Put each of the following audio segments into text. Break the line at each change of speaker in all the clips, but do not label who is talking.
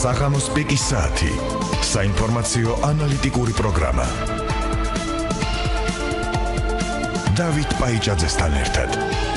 საღამოს პიკის საათი. საინფორმაციო ანალიტიკური პროგრამა. დავით პაიჭაძესთან ერთად.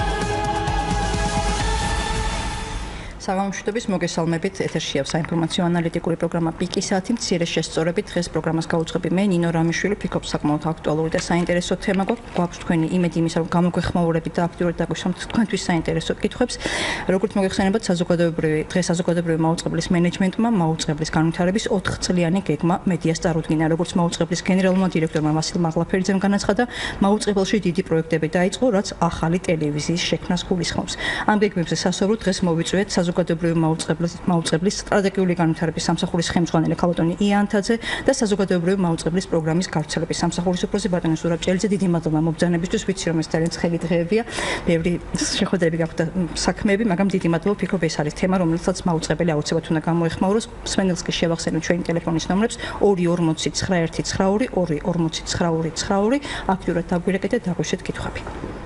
საღამოშვიდობის მოგესალმებით, ეთერშია საინფორმაციო ანალიტიკური პროგრამა პიკის საათი. მცირე შესწორებით დღეს პროგრამას გავუძღები მე, ნინო რამიშვილი, ფიქრობ საკმაოდ აქტუალური და საინტერესო თემა გვაქვს თქვენი იმედი იმისა, რომ გამოგვეხმაურებით და აქტიურად დაგვისვამთ თქვენთვის საინტერესო კითხვებს. როგორც მოგეხსენებათ, დღეს საზოგადოებრივი მაუწყებლის მენეჯმენტმა მაუწყებლის განვითარების 4 წლიანი გეგმა მედიას წარუდგინა. როგორც მაუწყებლის გენერალურმა დირექტორმა ვასილ მაღლაფერიძემ განაცხადა, მაუწყებელში დიდი პროექტები დაიწყო, რაც ახალი ტელევიზიის შექმნას გულისხმობს. ამ გეგმებზე სასწაულად დღეს მოვიწვიეთ საზოგადოებრივი მაუწყებლის სტრატეგიული განვითარების სამსახურის ხელმძღვანელი ქალბატონი იანთაძე და საზოგადოებრივი მაუწყებლის პროგრამის გავრცელების სამსახურის უფროსი ბატონი სურაბჭელიძე. დიდი მადლობა მობრძანებისთვის, ვიცი რომ ეს ძალიან ცხელი დღეებია, ბევრი შეხვედრები გაქვთ საქმეები, მაგრამ დიდი მადლობა, ფიქრობ ეს არის თემა, რომელსაც მაუწყებელი აუცილებლად უნდა გამოეხმაუროს. მსმენელს კი შევახსენოთ ჩვენი ტელეფონის ნომრებს 2409192 24092 აქტიურად დაგვირეკეთ და დაგვიშვით კითხვები.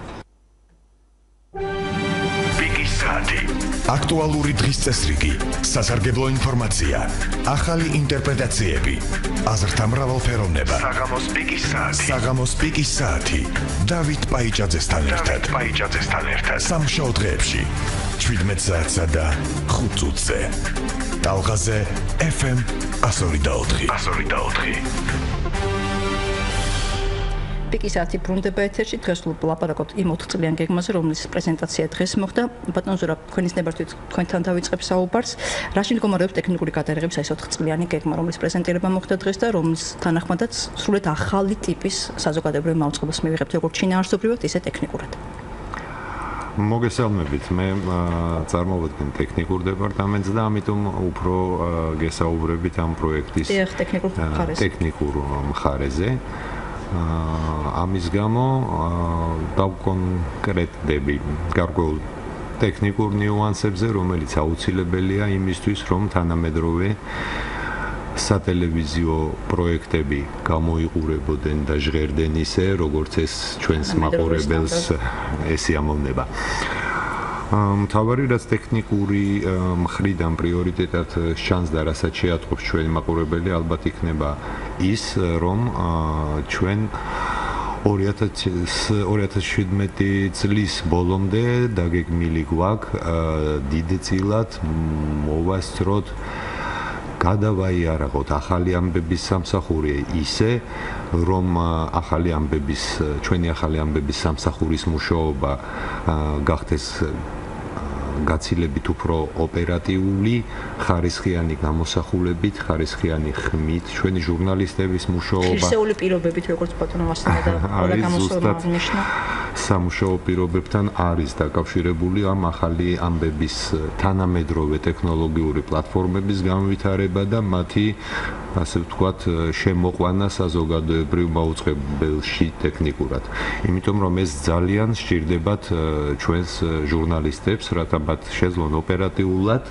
აქტუალური დღის წესრიგი, სასარგებლო ინფორმაცია, ახალი ინტერპრეტაციები, აზრთა მრავალფეროვნება. საღამოს პიკის საათი. დავით პაიჭაძესთან ერთად. სამშაბათ დღეებში 17 საათსა და 5 წუთზე. ტალღაზე FM 102.4.
პიკის საათი ბრუნდება ეთერში. დღეს ვლაპარაკობთ იმ 4 წლიან გეგმაზე, რომლის პრეზენტაცია დღეს მოხდა. ბატონ ზურაბ, თქვენის ნებართვით თქვენთან დავიწყებ საუბარს. რაში მდგომარეობს ტექნიკური გადარეგების ეს 4 წლიანი გეგმა, რომლის პრეზენტირება მოხდა დღეს და რომლის თანახმადაც სრულიად ახალი ტიპის საზოგადოებრივ მაუწყებელს მივიღებთ, როგორც შინაარსობრივად, ისე ტექნიკურად.
მოგესალმებით, მე წარმოვადგენ ტექნიკურ დეპარტამენტს და ამიტომ უფრო გესაუბრებით ამ პროექტის ტექნიკურ მხარეზე. ამის გამო დავკონკრეტდები გარკვეულ ტექნიკურ ნიუანსებზე, რომელიც აუცილებელია იმისთვის, რომ თანამედროვე სატელევიზიო პროექტები გამოიყურებოდნენ და ჟღერდნენ ისე, როგორც ეს ჩვენს მაყურებელს ესიამოვნება. მთავარი რაც ტექნიკური მხრიდან პრიორიტეტად შანს და რასაც შეატყობს ჩვენი მაყურებელი, ალბათ იქნება ის, რომ ჩვენ 2017 წლის ბოლომდე დაგეგმილი გვაქვს დიდწილად მოვასწროთ, გადავაიარაღოთ ახალი ამბების სამსახური ისე, რომ ჩვენი ახალი ამბების სამსახურის მუშაობა გახდეს გაცილებით უფრო ოპერატიული, ხარისხიანი გამოსახულებით, ხარისხიანი ხმით, ჩვენი ჟურნალისტების მუშაობა.
ღირსეული პირობებით, როგორც ბატონო ვასილმა და ყველა გამოსვლამ აღნიშნა.
სამუშაო პირობებთან არის დაკავშირებული ამ ახალი ამბების თანამედროვე ტექნოლოგიური პლატფორმების განვითარება და მათი, ასე ვთქვათ, შემოყვანა საზოგადოებრივ მაუწყებელში ტექნიკურად. იმიტომ რომ ეს ძალიან სჭირდებათ ჩვენს ჟურნალისტებს, რათა მათ შეძლონ ოპერატიულად,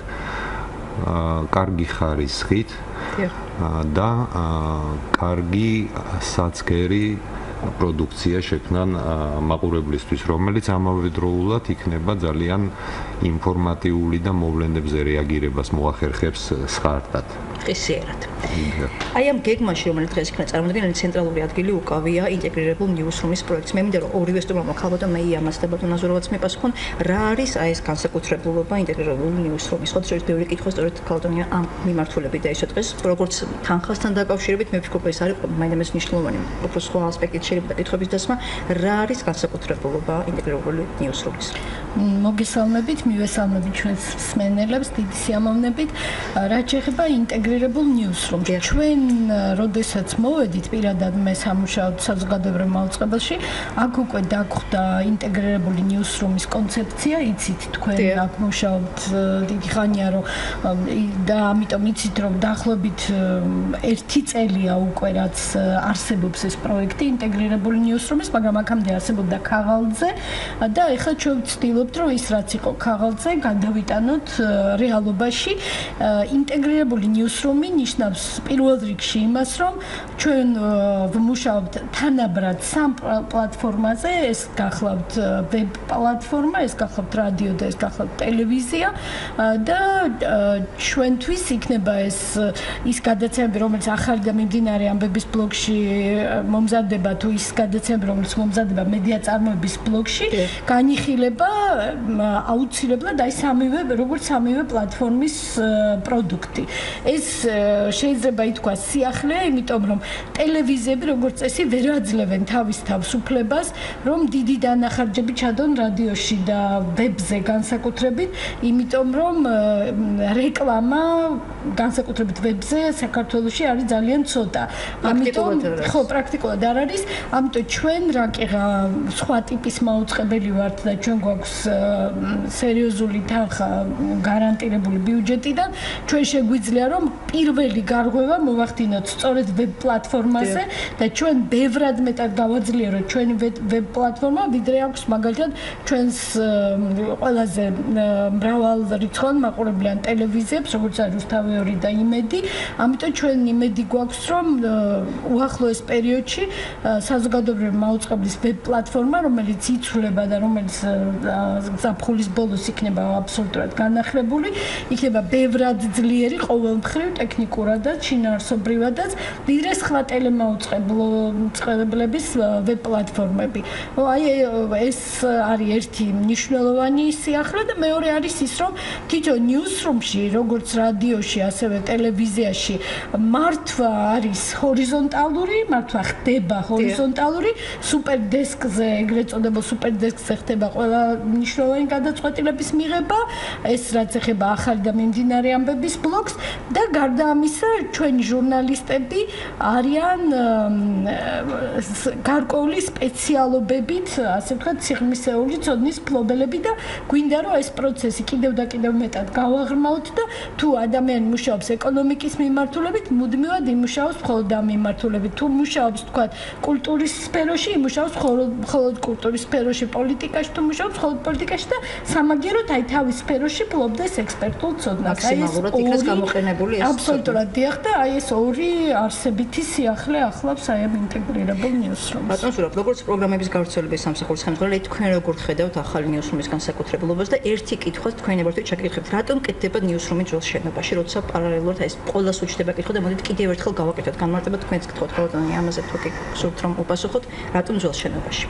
კარგი ხარისხით და კარგი საცქერი პროდუქცია შექმნან მაყურებლისთვის, რომელიც ამავდროულად იქნება ძალიან ინფორმატიული და მოვლენებზე რეაგირებას მოახერხებს სხარტად.
ხისიერად. აი ამ გეგმაში, რომელიც დღეს იქნება წარმოდგენილი, ცენტრალური ადგილი უკავია ინტეგრირებულ ნიუსრუმის პროექტს. მე მინდა რომ ორივე სტუმრმა ქალბატონმა იამას და ბატონ აზუროვაც მიპასუხონ, რა არის აი ეს განსაკუთრებულობა ინტეგრირებული ნიუსრუმის. ხოთი შეიძლება ბევრი კითხვა სწორედ ქალბატონია ამ მიმართულებით დაისვა დღეს, როგორც თანხასთან დაკავშირებით, მე ვფიქრობ ეს არის მაინც მნიშვნელოვანი, უფრო სხვა ასპექტით შეიძლება კითხების დასმა, რა არის განსაკუთრებულობა ინტეგრირებული ნიუსრუმის.
მოგესალმებით, მივესალმებით ჩვენს მსმენელებს, დიდი სიამოვნებით. რაც შეეხება ინტეგრირებულ ნიუსრუმს, ჩვენ როდესაც მოვედით პირადად მე სამუშაოდ საზოგადოებრივ მაუწყებელში, აქ უკვე დაგვხვდა ინტეგრირებული ნიუსრუმის კონცეფცია, იცით თქვენ აქ მუშაობთ დიდი ხანია, რომ და ამიტომ იცით, რომ დაახლოებით 1 წელია უკვე რაც არსებობს ეს პროექტი ინტეგრირებული ნიუსრუმის, მაგრამ აქამდე არსებობდა ქაღალდზე და ეხლა ჩვენ ვცდილობთ, რომ ის რაც იყო ქაღალდზე, გადავიტანოთ რეალობაში. ინტეგრირებული ნიუსრუმი newsroom-ი ნიშნავს პირველ რიგში იმას, რომ ჩვენ ვმუშაობთ თანაბრად სამ პლატფორმაზე, ეს გახლავთ ვებ პლატფორმა, ეს გახლავთ რადიო და ეს გახლავთ ტელევიზია და ჩვენთვის იქნება ის გადაცემები, რომელიც ახალი და მიმდინარე ამბების ბლოგში მომზადება თუ ის გადაცემები, რომელიც მომზადება მედია წარმოების ბლოგში, განიხილება აუცილებლად აი სამივე პლატფორმის პროდუქტი. ეს შეიძლება ითქვას სიახლეა, იმიტომ რომ ტელევიზიები როგორც წესი ვერ აძლევენ თავის თავისუფლებას, რომ დიდი დანახარჯები ჩადონ რადიოში და ვებზე განსაკუთრებით, იმიტომ რომ რეკლამა განსაკუთრებით ვებზე საქართველოში არის ძალიან ცოტა. ამიტომ ხო პრაქტიკულად არ არის, ამიტომ ჩვენ რაკიღა სხვა ტიპის მაუწყებელი ვართ და ჩვენ გვაქვს სერიოზული თანხა გარანტირებული ბიუჯეტიდან, ჩვენ შეგვიძლია რომ პირველი გარღვევა მოვახდინოთ სწორედ ვებ პლატფორმაზე და ჩვენ ბევრად მეტად გავაძლიეროთ ჩვენი ვებ პლატფორმა, ვიდრე აქვს მაგალითად ჩვენს ყველაზე მრავალრიცხოვან მაყურებლიან ტელევიზიებს, როგორც არის რუსთავი 2 და იმედი. ამიტომ ჩვენ იმედი გვაქვს, რომ უახლოეს პერიოდში საზოგადოებრივი მაუწყებლის ვებ პლატფორმა, რომელიც იცვლება და რომელიც ზაფხულის ბოლოს იქნება აბსოლუტურად განახლებული, იქნება ბევრად ძლიერი ყოველმხრივ ტექნიკურადაც, შინაარსობრივადაც, ვიდრე სხვა ტელემაუწყებლების ვებ პლატფორმები. აი ეს არის ერთი მნიშვნელოვანი სიახლე და მეორე არის ის, რომ თვითონ newsroom-ში, როგორც რადიოში, ასევე ტელევიზიაში მართვა არის ჰორიზონტალური, მართვა ხდება ჰორიზონტალური, სუპერდესკზე, ეგრეთ წოდებულ სუპერდესკზე ხდება ყველა მნიშვნელოვანი გადაწყვეტილების მიღება, ეს რაც ეხება ახალი და მიმდინარე ამბების ბლოგს და გარდა ამისა, ჩვენი ჟურნალისტები არიან გარკვეული სპეციალობებით, ასე ვთქვათ, სიღრმისეული ცოდნის მფლობელები და გვინდა რომ ეს პროცესი კიდევ და კიდევ მეტად გავაღრმავთ და თუ ადამიანი მუშაობს ეკონომიკის მიმართულებით, მუდმივად იმუშაოს მხოლოდ ამ მიმართულებით. თუ მუშაობს, ვთქვათ, კულტურის სფეროში, იმუშაოს მხოლოდ კულტურის სფეროში, პოლიტიკაში თუ მუშაობს, მხოლოდ პოლიტიკაში და სამაგიეროდ აი თავის სფეროში ფლობდეს ექსპერტულ ცოდნას.
მაქსიმალურად იქნეს გამოყენებული ეს.
აბსოლუტურად დიახ და აი ეს ორი არსებითი სიახლე ახლავს აი ამ ინტეგრირებულ newsroom-ს.
ბატონ სურაბ, როგორც პროგრამების გავრცელების სამსახურის ხელმძღვანელი, თქვენ როგორ ხედავთ ახალი newsroom-ის განსაკუთრებულობას და ერთი კითხვაც თქვენი ვართ ჩაკითხებთ, რატომ კეთდება newsroom-ი ძველ შენობაში, როცა პარალელურად აი ეს ყველას უჩნდება კითხვა და მოდით კიდევ ერთხელ გავაკეთოთ განმარტება თქვენს კითხოთ ბატონი, ამაზე თუ კი გსურთ რომ უპასუხოთ, რატომ ძველ შენობაში?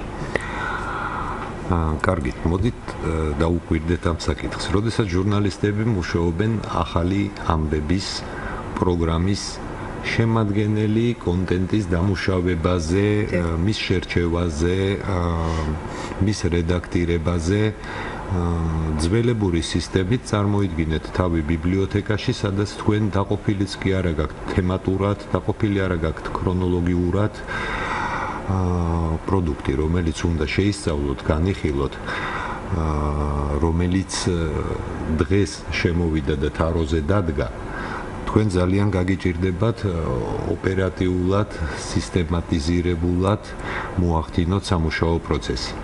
კარგით, მოდით დაუკვირდეთ ამ საკითხს. როდესაც ჟურნალისტები მუშაობენ ახალი ამბების პროგრამის შემადგენელი კონტენტის დამუშავებაზე, მის შერჩევაზე, მის რედაქტირებაზე, ძველებური სისტემით წარმოიდგინეთ თავი ბიბლიოთეკაში, სადაც თქვენ დაყოფილიც კი არა გაქვთ თემატურად, დაყოფილი არა გაქვთ ქრონოლოგიურად პროდუქტი, რომელიც უნდა შეისწავლოთ, განიხილოთ, რომელიც დღეს შემოვიდა და თაროზე დადგა, თქვენ ძალიან გაგიჭირდებათ ოპერატიულად, სისტემატიზირებულად მოახდინოთ სამუშაო პროცესი.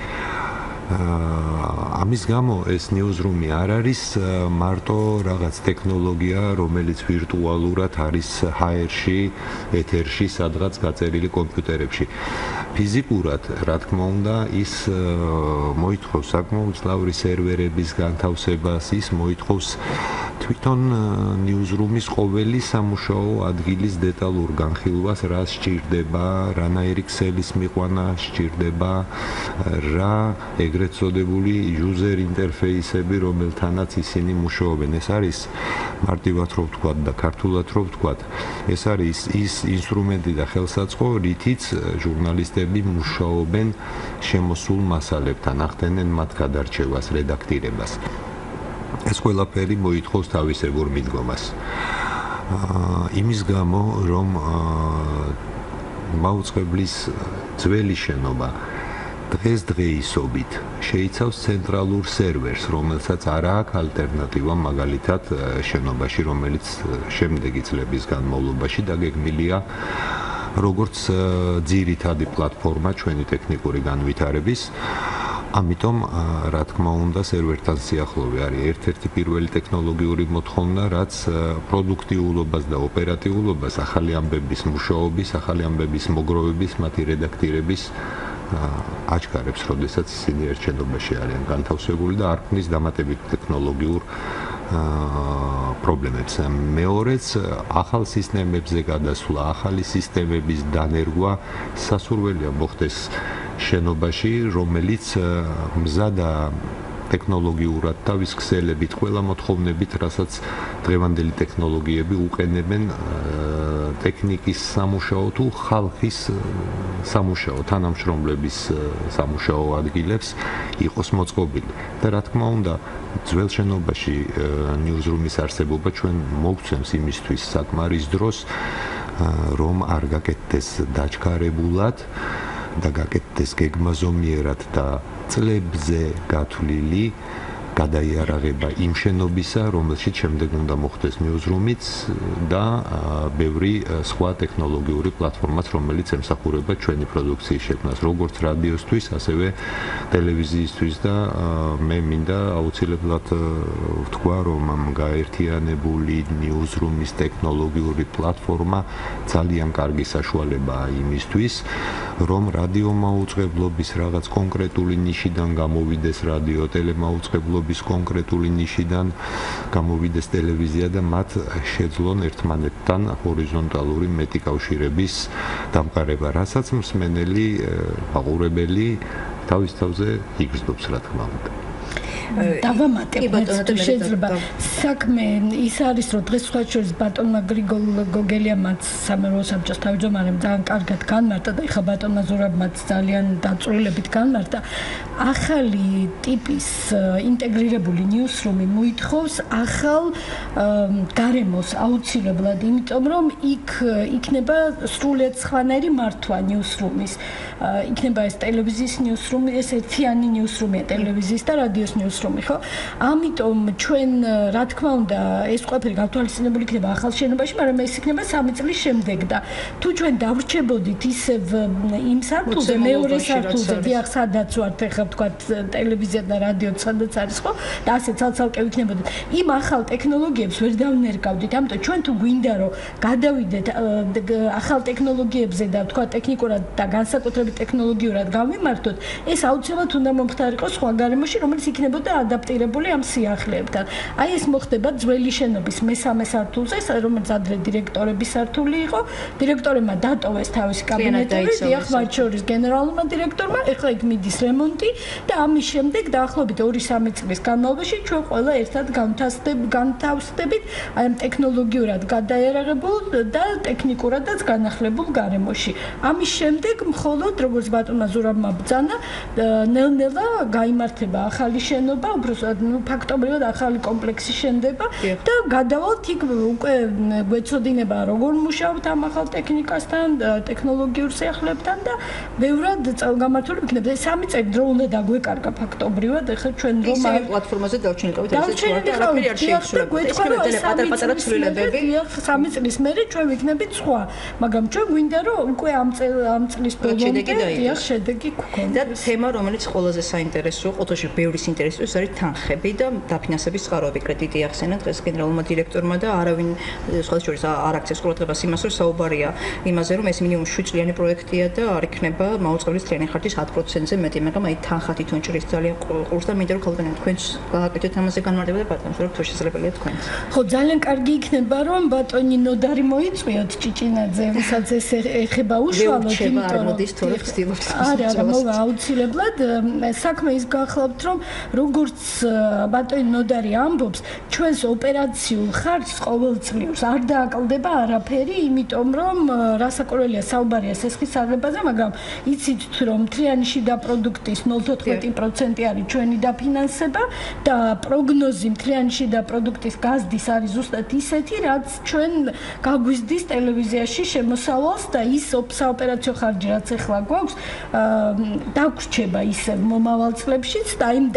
ამის გამო ეს newsroom-ი არ არის მარტო რაღაც ტექნოლოგია, რომელიც ვირტუალურად არის HR-ში, ეთერში, სადღაც გაწერილი კომპიუტერებში. ფიზიკურად, რა თქმა უნდა, ის მოითხოვს საკმაოდ მძლავრი სერვერების განთავსებას, ის მოითხოვს თვითონ newsroom-ის ყოველი სამუშაო ადგილის დეტალურ განხილვას, რა სჭირდება, რანაირი ქსელის მიყვანა სჭირდება, რა ეგრეთ წოდებული user interface-ები, რომელთანაც ისინი მუშაობენ. ეს არის მარტივად რო ვთქვათ და ქართულად რო ვთქვათ, ეს არის ის ინსტრუმენტი და ხელსაწყო, რითიც ჟურნალისტები მუშაობენ შემოსულ მასალებთან, ახდენენ მათ გადარჩევას, რედაქტირებას. ეს ყველაფერი მოითხოვს თავისებურ მიდგომას. იმის გამო, რომ მაუწყებლის ძველი შენობა დღესდღეისობით შეიცავს ცენტრალურ სერვერს, რომელსაც არ აქვს ალტერნატივა, მაგალითად შენობაში, რომელიც შემდეგი წლების განმავლობაში დაგეგმილია როგორც ძირითადი პლატფორმა ჩვენი ტექნიკური განვითარების. ამიტომ რა თქმა უნდა სერვერთან სიახლოვე არის ერთ-ერთი პირველი ტექნოლოგიური მოთხოვნა, რაც პროდუქტიულობას და ოპერატიულობას, ახალი ამბების მუშაობის, ახალი ამბების მოგროვების, მათი რედაქტირების აჩქარებს, როდესაც ისინი ერთ შენობაში არიან განთავსებული და არ ქმნის დამატებით ტექნოლოგიურ პრობლემებს. მეორეც, ახალ სისტემებზე გადასვლა, ახალი სისტემების დანერგვა სასურველია მოხდეს შენობაში, რომელიც მზადა ტექნოლოგიურად თავის ქსელებით, ყველა მოთხოვნებით, რასაც დღევანდელი ტექნოლოგიები უყენებენ ტექნიკის სამუშაო თუ ხალხის სამუშაო, თანამშრომლების სამუშაო ადგილებს იყოს მოწყობილი. და რა თქმა უნდა, ძველ შენობაში ნიუზრუმის არსებობა ჩვენ მოგცემს იმისთვის საკმარის დროს, რომ არ გაკეთდეს დაჩქარებულად და გაკეთდეს გეგმაზომიერად და წლებზე გათვლილი გადაიარაღება იმ შენობისა, რომელშიც შემდეგ უნდა მოხდეს ნიუზრუმიც და ბევრი სხვა ტექნოლოგიური პლატფორმაც, რომელიც ემსახურება ჩვენი პროდუქციის შექმნას, როგორც რადიოსთვის, ასევე ტელევიზიისთვის და მე მინდა აუცილებლად ვთქვა, რომ გაერთიანებული ნიუზრუმის ტექნოლოგიური პლატფორმა ძალიან კარგი საშუალებაა იმისთვის, რომ რადიომაუწყებლობის რაღაც კონკრეტული ნიშიდან გამოვიდეს რადიო, ტელემაუწყებლობის კონკრეტული ნიშიდან გამოვიდეს ტელევიზია და მათ შეძლონ ერთმანეთთან ჰორიზონტალური მეტი კავშირების დამყარება, რასაც მსმენელი, მაყურებელი თავის თავზე იგრძნობს, რა თქმა უნდა.
დავამატებ შეიძლება საქმე ის არის რომ დღეს სხვა შორის ბატონმა გრიგოლ გოგელიამაც სამეურვეო საბჭოს თავმჯდომარემ ძალიან კარგად განმარტა და ეხა ბატონმა ზურაბმაც ძალიან დაწვრილებით განმარტა ახალი ტიპის ინტეგრირებული ნიუსრუმი მოითხოვს ახალ გარემოს აუცილებლად, იმიტომ რომ იქ იქნება სრულიად სხვანაირი მართვა ნიუსრუმის, იქნება ეს ტელევიზიის ნიუსრუმი, ეს ერთიანი ნიუსრუმია ტელევიზიის და რადიოს ნიუსრუმი, ხო? ამიტომ ჩვენ რა თქმა უნდა ეს ყველაფერი გავთვალისწინებული იქნება ახალ შენობაში, მაგრამ ეს იქნება 3 წლის შემდეგ და თუ ჩვენ დავრჩებოდით ისევ იმ სართულზე, მეორე სართულზე, დიახ, სადაც ვართ ეხლა ვთქვათ ტელევიზია და რადიო სადაც არის, ხო? და ასე ცალ-ცალკე ვიქნებოდით. იმ ახალ ტექნოლოგიებს ვერ დავნერგავდით, ამიტომ ჩვენ თუ გვინდა რომ გადავიდეთ ახალ ტექნოლოგიებზე და ვთქვათ ტექნიკურად და განსაკუთრებით ტექნოლოგიურად გავიმართოთ, ეს აუცილებლად უნდა მომხდარიყოს სხვა გარემოში, რომელიც იქნებოდა ადაპტირებული ამ სიახლეებთან. აი ეს მოხდება ძველი შენობის მესამე სართულზე, რომელიც ადრე დირექტორების სართული იყო. დირექტორებმა დატოვეს თავისი კაბინეტები, დიახ, მათ შორის გენერალურმა დირექტორმა, ეხლა იქ მიდის რემონტი და ამის შემდეგ დაახლოებით 2-3 წლის განმავლობაში ჩვენ ყველა ერთად განთავსდებით აი ამ ტექნოლოგიურად გადაიარაღებულ და ტექნიკურადაც განახლებულ გარემოში. ამის შემდეგ მხოლოდ როგორც ბატონმა ზურაბმა ბრძანა, ნელ-ნელა გაიმართება ახალი შენობა, უბრალოდ ფაქტობრივად ახალი კომპლექსი შენდება და გადავალთ იქ უკვე გვეცოდინება როგორ მუშაობთ ამ ახალ ტექნიკასთან, ტექნოლოგიურ სიახლეებთან და ბევრად წელგამართული იქნება. 3 წელი დრო უნდა დაგვეკარგა ფაქტობრივად, ეხლა ჩვენ რომ
ამ პლატფორმაზე დავჩენილიყავით ეს არაფერი არ შეიცვლება. ეს პატარ-პატარა ცვლილებები
3 წლის მერე ჩვენ ვიქნებით სხვა, მაგრამ ჩვენ გვინდა რომ უკვე ამ წლის ბოლომდე დიახ შედეგი გქონდეს.
და თემა რომელიც ყველაზე საინტერესოა, ყოველთვის ბევრის ინტერესებს არის თანხები და დაფინანსების წყაროები. კრედიტი ახსენა დღეს გენერალურმა დირექტორმა და არავინ სხვა შორის არ აქცევს ყურადღებას იმას, რომ საუბარია იმაზე, რომ ეს მინიმუმ 7 წლიანი პროექტია და არ იქნება მაუწყებლის წლიანი ხარჯის 10%-ზე მეტი, მაგრამ აი თანხათი თუ ჭრის ძალიან ყურს და მინდა რომ ხალხთან თქვენს გააკეთოთ ამაზე განმარტება და პატარებს, რომ თუ შესაძლებელია თქვენ.
ხო, ძალიან კარგი იქნება რომ ბატონი ნოდარი მოიწვიოთ ჭიჭინაძე, ვისაც ეს ეხება უშუალოდ,
იმიტომ რომ
არა, მოვა აუცილებლად საქმე ის გახლავთ, რომ როგორც ბატონი ნოდარი ამბობს, ჩვენს ოპერაციულ ხარჯს ყოველწლიურს არ დააკლდება არაფერი, იმიტომ რომ რასაკვირველია საუბარია სესხის აღებაზე, მაგრამ იცით რომ მთლიანი შიდა პროდუქტის 0.14% არის ჩვენი დაფინანსება და პროგნოზი მთლიანი შიდა პროდუქტის გაზრდის არის ზუსტად ისეთი, რაც ჩვენ გაგვიზრდის ტელევიზიაში შემოსავალს და ის საოპერაციო ხარჯი რაც ახლა გვაქვს დაგვრჩება ისე მომავალ წლებშიც და იმ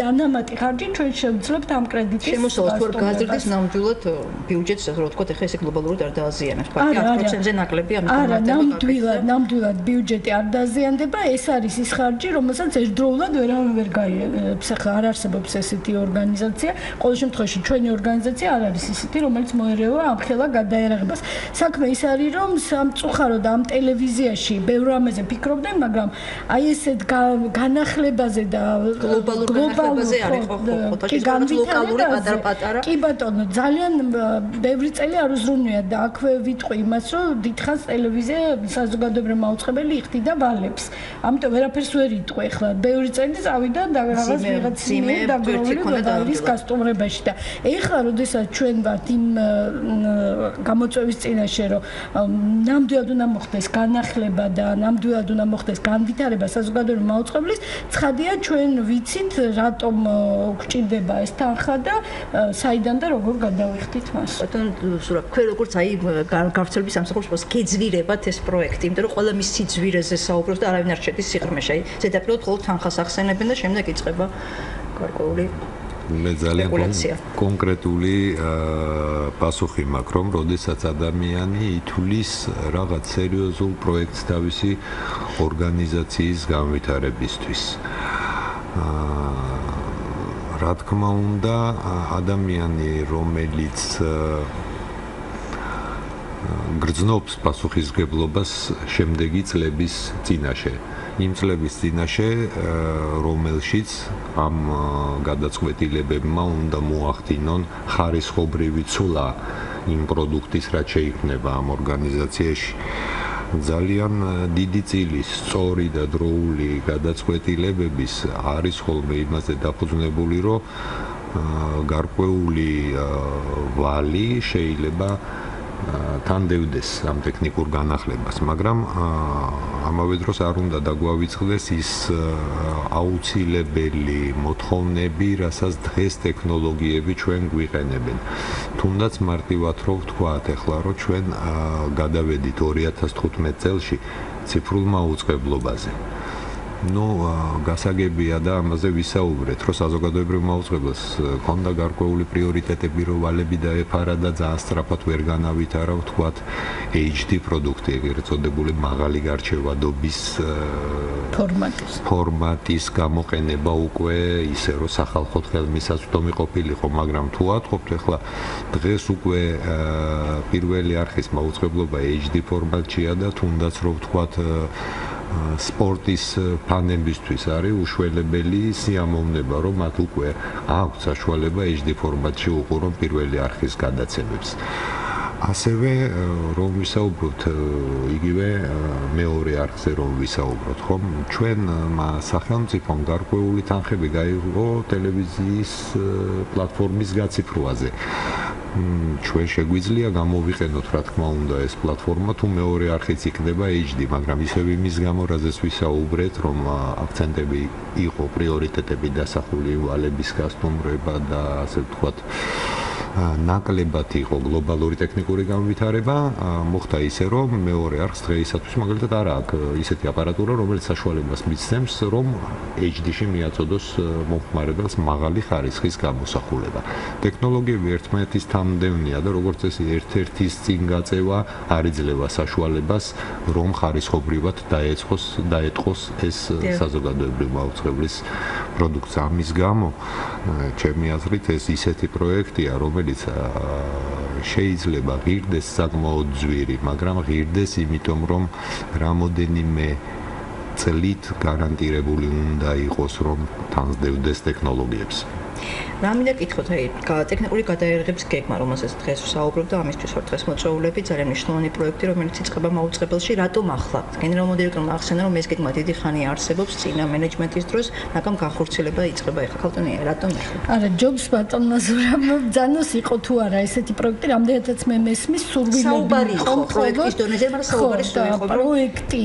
მაღალმთლათი ხარჯი ჩვენ შევძლებთ ამ კრედიტის
შემოსავალს თუ არ გაზრდის ნამდვილად ბიუჯეტს ასე რომ ვთქვათ, ეხლა ესე გლობალურად არ დააზიანებს. პარტია 10%-ზე ნაკლები ამის
გამართება. ნამდვილად ბიუჯეტი არ დააზიანდება, ეს არის ის ხარჯი, რომელსაც ერთდროულად ვერ გაიებს. ახლა არ არსებობს ესეთი ორგანიზაცია. ყოველ შემთხვევაში ჩვენი ორგანიზაცია არ არის ისეთი, რომელიც მოერევა ამ ხელა გადაერაღებას. საქმე ის არის, რომ სამწუხაროდ ამ ტელევიზიაში ბევრ რამეზე ფიქრობდნენ, მაგრამ აი ესეთ განახლებაზე და
გლობალურ განახლებაზე არის ხო ლოკალური პატარ-პატარა.
კი ბატონო, ძალიან ბევრი წელი არ უზრუნვია და აქვე ვიტყვი იმას, რომ დიდხანს ტელევიზია საზოგადოებრივი მაუწყებელი იხდიდა ვალებს. ამიტომ ვერაფერს ვერ იტყვი ახლა. ბევრი წელი წავიდა და რაღაც ვიღაციმე დაგროვილი ის გასტუმრებაში და ეხლა როდესაც ჩვენ ვართ იმ გამოწვევის წინაშე, რომ ნამდვილად უნდა მოხდეს განახლება და ნამდვილად უნდა მოხდეს განვითარება საზოგადოებრივი მაუწყებლის, ცხადია ჩვენ ვიცით რატომ გვჭირდება ეს თანხა და საიდან და როგორ გადავიხდით მას.
ბატონო სურა, თქვენ როგორც აი გავრცელების სამსახურს გეძვირებათ ეს პროექტი, იმიტომ რომ ყველა მის სიძვირეზე საუბრობს და არავინ არ შედის სიღრმეში. აი ზედაპირულად მხოლოდ თანხას ახსენებენ და შემდეგ იწყება გარკვეული
მე ძალიან კონკრეტული პასუხი მაქვს, რომ როდესაც ადამიანი ითulis რაღაც სერიოზულ პროექტს თავისი ორგანიზაციის განვითარებისთვის. რა თქმა უნდა, ადამიანი, რომელიც გრძნობს პასუხისმგებლობას შემდეგი წლების წინაშე. იმ წლების წინაშე, რომელშიც ამ გადაწყვეტილებებმა უნდა მოახდინონ ხარისხობრივი ცვლა იმ პროდუქტის, რაც შეიქმნება ამ ორგანიზაციაში. ძალიან დიდი წილის სწორი და დროული გადაწყვეტილებების არის ხოლმე იმაზე დაფუძნებული, რომ გარკვეული ვალი შეიძლება თანდევდეს ამ ტექნიკურ განახლებას, მაგრამ ამავე დროს არ უნდა დაგვავიწყდეს ის აუცილებელი მოთხოვნები, რასაც დღეს ტექნოლოგიები ჩვენ გვიყენებენ. თუნდაც მარტივად რო ვთქვათ ახლა, რომ ჩვენ გადავედით 2015 წელში ციფრულ მაუწყებლობაზე. გასაგებია და ამაზე ვისაუბრეთ, რომ საზოგადოებრივ მაუწყებელს ქონდა გარკვეული პრიორიტეტები, რომ ვალები დაეფარა და ძალიან სწრაფად ვერ განავითარა, ვთქვათ, HD პროდუქტი, ეგრეთ წოდებული მაღალი გარჩევადობის ფორმატის გამოყენება უკვე ისე, რომ სახალხოდ ხელმისაწვდომი ყოფილიყო, მაგრამ თუ ატყობთ, ახლა დღეს უკვე პირველი არხის მაუწყებლობა HD ფორმატშია და თუნდაც რომ ვთქვათ სპორტის ფანებისთვის არის უშველებელი სიამოვნება, რომ მათ უკვე აქვს საშუალება HD ფორმატში უყურონ პირველი არხის გადაცემებს. ასევე რომ ვისაუბროთ იგივე მეორე არხზე რომ ვისაუბროთ, ხომ? ჩვენ სახელმწიფომ გარკვეული თანხები გაიღო ტელევიზიის პლატფორმის გაციფრვაზე. ჩვენ შეგვიძლია გამოვიყენოთ, რა თქმა უნდა, ეს პლატფორმა თუ მეორე არხიც იქნება HD, მაგრამ ისევ იმის გამო, რაზეც ვისაუბრეთ, რომ აქცენტები იყო, პრიორიტეტები დასახული ვალების გასტუმრება და ასე ვთქვათ, ნაკლებად იყო გლობალური ტექნიკური განვითარება, მოხდა ისე, რომ მეორე არხს დღეისათვის მაგალითად არ აქვს ისეთი აპარატურა, რომელიც საშუალებას მისცემს, რომ HD-ში მიაწოდოს მომხმარებელს მაღალი ხარისხის გამოსახულება. ტექნოლოგიები ერთმანეთის თამდევნია და როგორც წესი ერთ-ერთის წინ გაწევა არ იძლევა საშუალებას, რომ ხარისხობრივად დაეწყოს ეს საზოგადოებრივი მაუწყებლის პროდუქცია. ამის გამო, ჩემი აზრით, ეს ისეთი პროექტია, რომელიც შეიძლება ღირდეს საკმაოდ ძვირი, მაგრამ ღირდეს იმიტომ, რომ რამოდენიმე წლით გარანტირებული უნდა იყოს, რომ თანსდევდეს ტექნოლოგიებს.
რა მინდა კითხოთ, აი, ტექნიკური გადაერღების გეგმა, რომელსაც დღეს ვსაუბრობ და ამისთვის ვარ დღეს მოწვეულები, ძალიან მნიშვნელოვანი პროექტი, რომელიც იწყება მაუწყებელში, რატომ ახლა? გენერალურ დირექტორმა ახსენა, რომ ეს გეგმა დიდი ხანი არსებობს წინა მენეჯმენტის დროს, მაგრამ განხორციელება იწყება ახლა. ხალხტონია, რატომ ახლა?
არა, ჯობს ბატონმა ზურაბ ბძანოს იყო თუ არა ესეთი პროექტი, რამდენადაც მე მესმის სურვილები.
საუბარი იყო პროექტის დონეზე, მაგრამ საუბარი იყო
პროექტი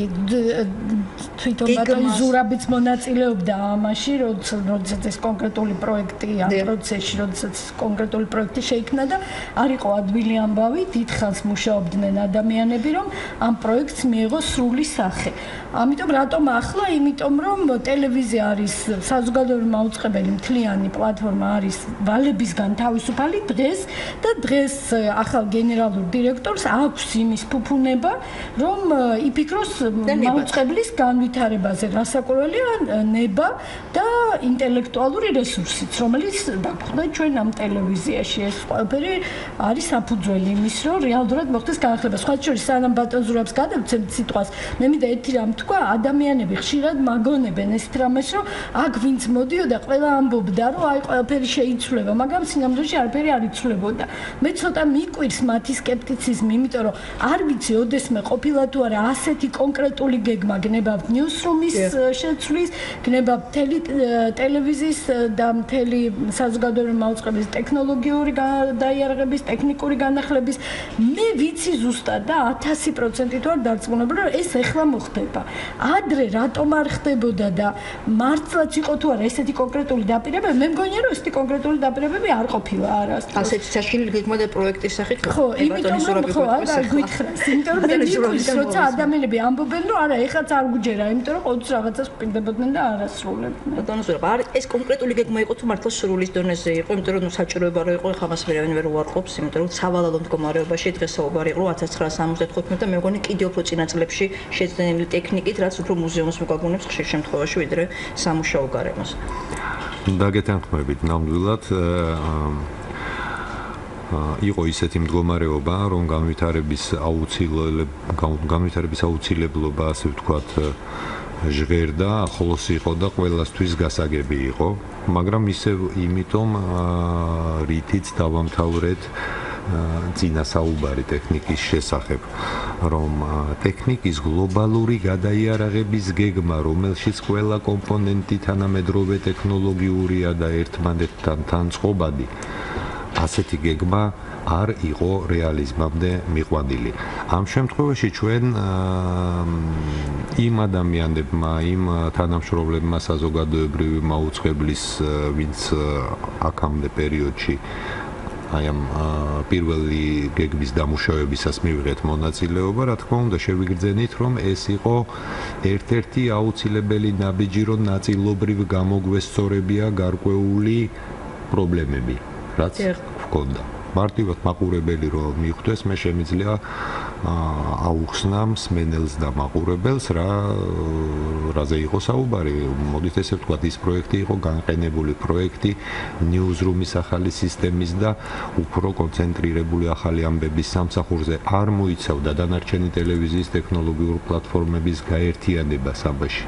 თვითონ ბატონ ზურაბიც მონაწილეობდა ამაში, როდესაც ეს კონკრეტული პროექტი ფაქტი ამ პროცესში, როდესაც კონკრეტული პროექტი შეიქმნა და არ იყო ადვილი ამბავი, დიდხანს მუშაობდნენ ადამიანები, რომ ამ პროექტს მიიღო სრული სახე. ამიტომ რატომ ახლა? იმიტომ რომ ტელევიზია არის საზოგადოებრივი მაუწყებელი მთლიანი პლატფორმა არის ვალებისგან თავისუფალი დღეს და დღეს ახალ გენერალურ დირექტორს აქვს იმის ფუფუნება, რომ იფიქროს მაუწყებლის განვითარებაზე, რასაკვირველია ნება და ინტელექტუალური რესურსიც, რომელიც დაგხვდა ჩვენ ამ ტელევიზიაში. ეს ყველაფერი არის საფუძველი იმის, რომ რეალურად მოხდეს განახლება. სხვა შორის, სანამ ბატონ ზურაბს გადავცემთ სიტყვას, მე მინდა ერთი რამ თქვა, ადამიანები ხშირად მაგონებენ ეს რამეს, რომ აქ ვინც მოდიოდა, ყველა ამბობდა, რომ აი ყველაფერი შეიცვლება, მაგრამ სინამდვილეში არაფერი არ იცვლებოდა. მე ცოტა მიკვირს მათი სკეპტიციზმი, იმიტომ რომ არ ვიცი, ოდესმე ყოფილა თუ არა ასეთი კონკრეტული გეგმა გნებავთ ნიუსრუმის შეცვლის, გნებავთ ტელევიზიის და მთელი საზოგადოებრივი მაუწყებლის ტექნოლოგიური დაიარაღების, ტექნიკური განახლების. მე ვიცი ზუსტად და 1000% ვარ დარწმუნებული, რომ ეს ეხლა მოხდება. ადრე რატომ არ ხდებოდა და მართლაც იყო თუ არა ესეთი კონკრეტული დაპირებები? მე მგონია, რომ ესეთი კონკრეტული დაპირებები არ ყოფილა არასდროს.
ასეთი საშინელი გეგმა და პროექტის სახით
ხო, იმიტომ რომ ხო, არა გითხრას, იმიტომ რომ მე მიკვირს, როცა ადამიანები ამბობენ, რომ არა, ეხლაც არ გუჯერა, იმიტომ რომ ყოველთვის რაღაცას ვყიდდებოდნენ და არ ასრულებდნენ.
ბატონო ზურაბ, ეს კონკრეტული გეგმა იყო თუ მართლა სრულის დონეზე იყო, იმიტომ რომ საჭიროება რო იყო, ეხლა მას ვერავინ ვერ უარყოფს, იმიტომ რომ სავალალო მდგომარეობაში დღეს საუბარი იყო 1975 და მე მგონი კიდევ უფრო წინა წლებში შეძენილი ტექნიკით, რაც უფრო მუზეუმს მოგაგონებს ხშირ შემთხვევაში, ვიდრე სამუშაო გარემოს.
დაგეთანხმებით ნამდვილად იყო ისეთი მდგომარეობა, რომ განვითარების აუცილებლობა, ასე ვთქვათ, ჟღერდა, ახლოს იყო და ყველასთვის გასაგები იყო, მაგრამ ისევ იმიტომ რითიც დავამთავრეთ წინასაუბარი ტექნიკის შესახებ, რომ ტექნიკის გლობალური გადაიარაღების გეგმა, რომელშიც ყველა კომპონენტი თანამედროვე ტექნოლოგიურია და ერთმანეთთან თანწყობადი, ასეთი გეგმა არ იყო რეალიზმამდე მიყვანილი. ამ შემთხვევაში ჩვენ იმ ადამიანებმა, იმ თანამშრომლებმა საზოგადოებრივი მაუწყებლის, ვინც აქამდე პერიოდში აი ამ პირველი გეგმის დამუშავებისას მივიღეთ მონაწილეობა, რა თქმა უნდა, შევიგრძენით, რომ ეს იყო ერთ-ერთი აუცილებელი ნაბიჯი, რომ ნაწილობრივ გამოგვესწორებია გარკვეული პრობლემები, რაც ჰქონდა. მარტივად მაყურებელი რომ მიხვდეს, მე შემიძლია აუხსნა მსმენელს და მაყურებელს რაზე იყო საუბარი. მოდით ესე ვთქვათ, ის პროექტი იყო განყენებული პროექტი ნიუზრუმის ახალი სისტემის და უფრო კონცენტრირებული ახალი ამბების სამსახურზე. არ მოიცავდა დანარჩენი ტელევიზიის ტექნოლოგიური პლატფორმების გაერთიანება სამბაში.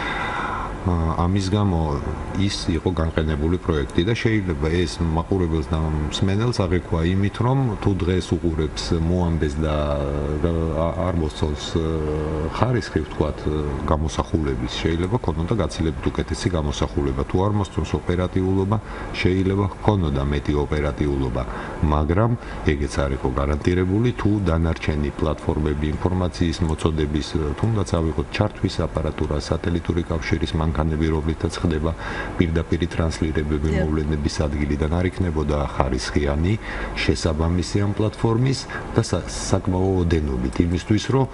ამის გამო ის იყო განყენებული პროექტი და შეიძლება ეს მაყურებელს და მსმენელს აღიქვა იმით, რომ თუ დღეს უყურებს მოამბეს და არ მოსწონს ხარისხი, ვთქვათ, გამოსახულების, შეიძლება ქონოდა გაცილებით უკეთესი გამოსახულება. თუ არ მოსწონს ოპერატიულობა, შეიძლება ქონოდა მეტი ოპერატიულობა, მაგრამ ეგეც არ იყო გარანტირებული, თუ დანარჩენი პლატფორმები, ინფორმაციის მოწოდების, თუნდაც ავიღოთ ჩართვის აპარატურა, სატელიტური კავშირის მანქანები, რომლითაც ხდება პირდაპირ ტრანსლირებები მოვლენების ადგილიდან, არ იქნებოდა ხარისხიანი შესაბამისი ამ პლატფორმის და საკმაო ოდენობით იმისთვის, რომ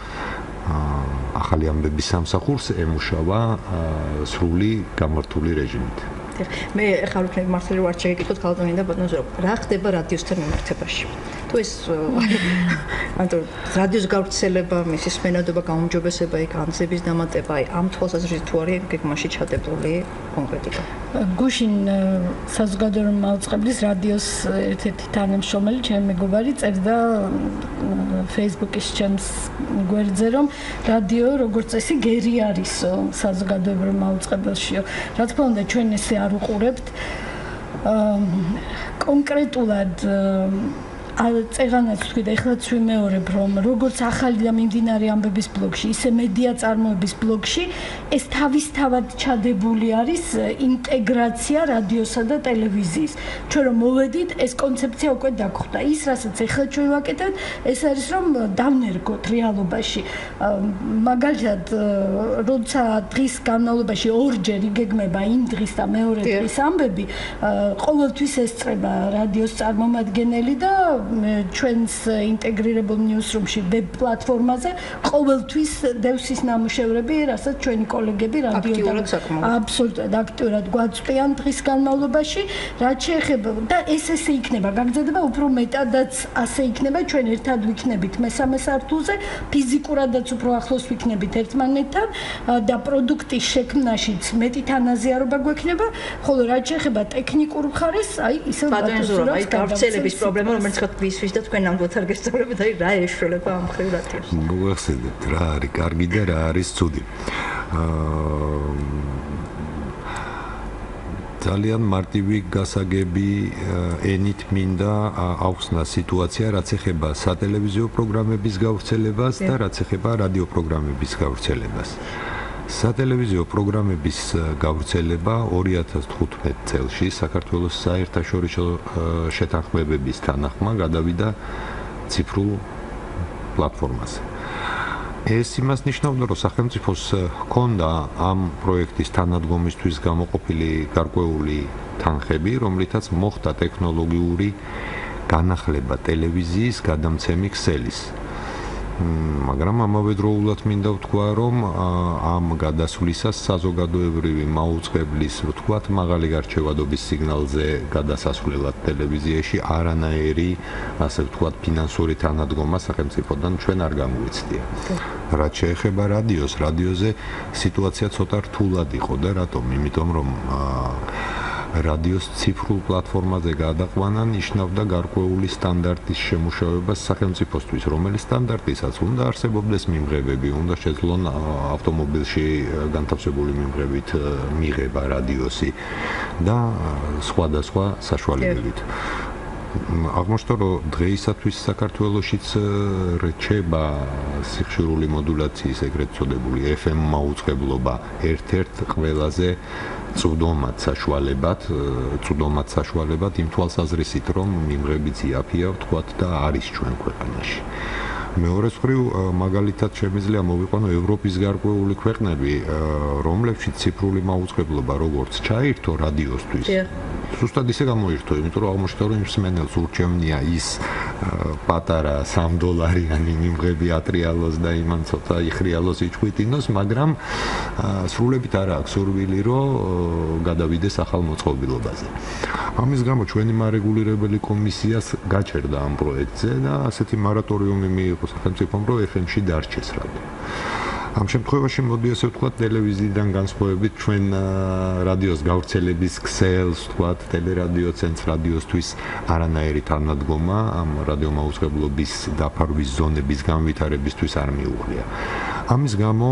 ახალი ამბების სამსახურს ემუშავა სრული გამართული რეჟიმით.
მე ახლა ვიქნები მართალი ვარ შეგეკითხოთ ქალბატონი და ბატონო ზურაბ, რა ხდება რადიოსთან მიმართებაში? თუ ეს ანუ რადიოს გავრცელება, მისი სმენადობა, გაუმჯობესება, განცების დამატება, ამ თვალსაზრისით თუ არის გეგმაში ჩადებული კონკრეტიკა?
გუშინ საზოგადოებრივი მაუწყებლის რადიოს ერთ-ერთი თანამშრომელი, ჩემი მეგობარი, წერდა Facebook-ის ჩემს გვერდზე, რომ რადიო როგორც წესი გერი არისო საზოგადოებრივ მაუწყებელშიო. რა თქმა უნდა, ჩვენ ესე არ უყურებთ კონკრეტულად წეღანაც თქვი და ეხლაც ვიმეორებ, რომ როგორც ახალი და მიმდინარე ამბების ბლოგში, ისე მედია წარმოების ბლოგში ეს თავისთავად ჩადებული არის ინტეგრაცია რადიოსა და ტელევიზიის. ჩვენ რომ მოვედით, ეს კონცეფცია უკვე დაგხვდა. ის, რასაც ეხლა ჩვენ ვაკეთებთ, ეს არის რომ დავნერგოთ რეალობაში. მაგალითად, როცა დღის განმავლობაში ორჯერ იგეგმება იმ დღის და მეორე დღის ამბები, ყოველთვის ესწრება რადიოს წარმომადგენელი და ჩვენს ინტეგრირებულ ნიუსრუმში ვებ პლატფორმაზე ყოველთვის დევს ის ნამუშევრები, რასაც ჩვენი კოლეგები რადიოდან აბსოლუტურად აქტიურად გვაწვდიან დღის განმავლობაში, რაც შეეხება და ესე იქნება, გაგრძელდება უფრო მეტადაც ასე იქნება, ჩვენ ერთად ვიქნებით მესამე სართულზე, ფიზიკურადაც უფრო ახლოს ვიქნებით ერთმანეთთან და პროდუქტის შექმნაშიც მეტი თანაზიარობა გვექნება, ხოლო რაც შეეხება ტექნიკურ მხარეს, აი ისე
ბატონზურა, გავრცელების პრობლემა, რომელიც თქვა ვისვის და თქვენ ნამდვილად არ გესწორებით, აი რა ეშველება ამ ხრივ რადიოს.
მოგახსენებთ რა არის კარგი და რა არის ცუდი. ძალიან მარტივი გასაგები ენით მინდა ახსნა სიტუაცია, რაც ეხება სატელევიზიო პროგრამების გავრცელებას და რაც ეხება რადიო პროგრამების გავრცელებას. სატელევიზიო პროგრამების გავრცელება 2015 წელს საქართველოს საერთაშორისო შეთანხმებების თანახმად გადავიდა ციფრულ პლატფორმაზე. ეს იმას ნიშნავდა, რომ სახელმწიფოს ჰქონდა ამ პროექტის თანადგომისთვის გამოყოფილი გარკვეული თანხები, რომლითაც მოხდა ტექნოლოგიური განახლება ტელევიზიის გადამცემი ქსელის. მაგრამ ამავდროულად მინდა ვთქვა, რომ ამ გადასვლისას საზოგადოებრივი მაუწყებლის, ვთქვათ, მაღალი გარჩევადობის სიგნალზე გადასასვლელად ტელევიზიაში არანაირი, ასე ვთქვათ, ფინანსური თანადგომა სახელმწიფოდან ჩვენ არ გამოიწვია. რაც შეეხება რადიოს, რადიოზე სიტუაცია ცოტა რთულად იყო და რატომ? იმიტომ რომ რადიოს ციფრულ პლატფორმაზე გადაყვანა ნიშნავდა გარკვეული სტანდარტის შემუშავებას სახელმწიფოსთვის, რომელიც სტანდარტისაც უნდა არსებობდეს მიმღებები, უნდა შეძლონ ავტომობილში განთავსებული მიმღებით მიღება რადიოსი და სხვადასხვა საშუალებებით. აღმოჩნდა, რომ დღეისათვის საქართველოშიც რჩება სიხშირული მოდულაციის ეგრეთ წოდებული FM მაუწყებლობა ერთ-ერთ ყველაზე წვდომად საშუალებად იმ თვალსაზრისით, რომ მიმღებიც იაფია, ვთქვათ და არის ჩვენ ქვეყანაში. მეორე მხრივ, მაგალითად შემიძლია მოვიყვანო ევროპის გარკვეული ქვეყნები, რომლებშიც ციფრული მაუწყებლობა როგორც ჩაირთო რადიოსთვის, ზუსტად ისე გამოირთო, იმიტომ რომ აღმოჩნდა, რომ იმ მსმენელს ურჩევნია ის პატარა $3 მიმღები ატრიალოს და იმან ცოტა იხრიალოს იჭვიტინოს, მაგრამ სრულებით არ აქვს სურვილი, რომ გადავიდეს ახალ მოწყობილობაზე. ამის გამო ჩვენი მარეგულირებელი კომისიას გაჩერდა ამ პროექტზე და ასეთი მარატორიუმი მიიღო სახელმწიფომ, რომ FM-ში დარჩეს რადიო. ამ შემთხვევაში მოდი ასე ვთქვათ, ტელევიზიიდან განსხვავებით ჩვენ რადიოს გავრცელების ქსელს, ვთქვათ, ტელერადიო ცენტრ რადიოსთვის არანაირი თანადგომა ამ რადიომაუწყებლობის დაფარვის ზონების განვითარებისთვის არ მიუღია. ამის გამო